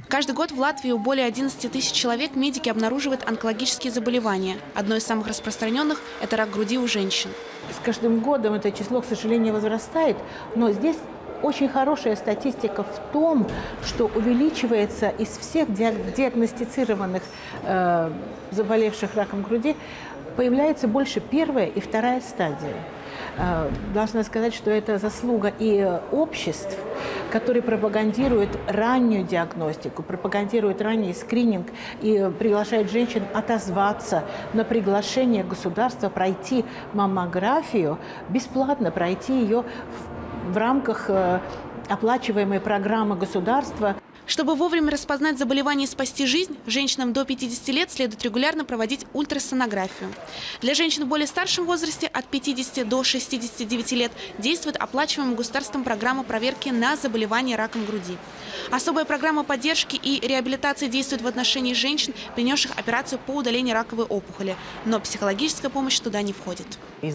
Каждый год в Латвии у более 11 тысяч человек медики обнаруживают онкологические заболевания. Одно из самых распространенных – это рак груди у женщин. С каждым годом это число, к сожалению, возрастает, но здесь очень хорошая статистика в том, что увеличивается из всех диагностицированных заболевших раком груди, появляется больше первая и вторая стадия. Должна сказать, что это заслуга и обществ, которые пропагандируют раннюю диагностику, пропагандируют ранний скрининг и приглашают женщин отозваться на приглашение государства пройти маммографию, бесплатно пройти ее в рамках оплачиваемой программы государства. Чтобы вовремя распознать заболевание и спасти жизнь, женщинам до 50 лет следует регулярно проводить ультрасонографию. Для женщин в более старшем возрасте от 50 до 69 лет действует оплачиваемая государством программа проверки на заболевание раком груди. Особая программа поддержки и реабилитации действует в отношении женщин, принесших операцию по удалению раковой опухоли. Но психологическая помощь туда не входит.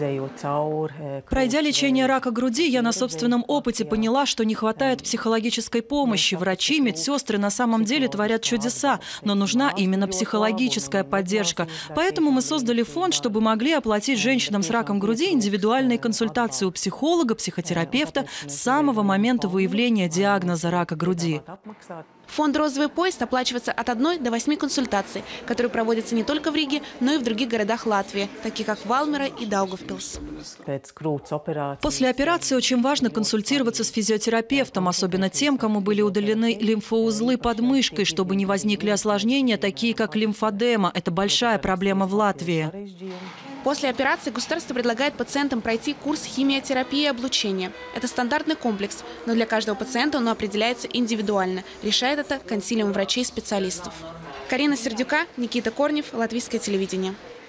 Пройдя лечение рака груди, я на собственном опыте поняла, что не хватает психологической помощи. Врачи, медсестры на самом деле творят чудеса, но нужна именно психологическая поддержка. Поэтому мы создали фонд, чтобы могли оплатить женщинам с раком груди индивидуальные консультации у психолога, психотерапевта с самого момента выявления диагноза рака груди. Фонд «Розовый поезд» оплачивается от 1 до 8 консультаций, которые проводятся не только в Риге, но и в других городах Латвии, таких как Валмера и Даугавпилс. После операции очень важно консультироваться с физиотерапевтом, особенно тем, кому были удалены лимфоузлы под мышкой, чтобы не возникли осложнения, такие как лимфодема. Это большая проблема в Латвии. После операции государство предлагает пациентам пройти курс химиотерапии и облучения. Это стандартный комплекс, но для каждого пациента он определяется индивидуально. Решает это консилиум врачей и специалистов. Карина Сердюка, Никита Корнев, Латвийское телевидение.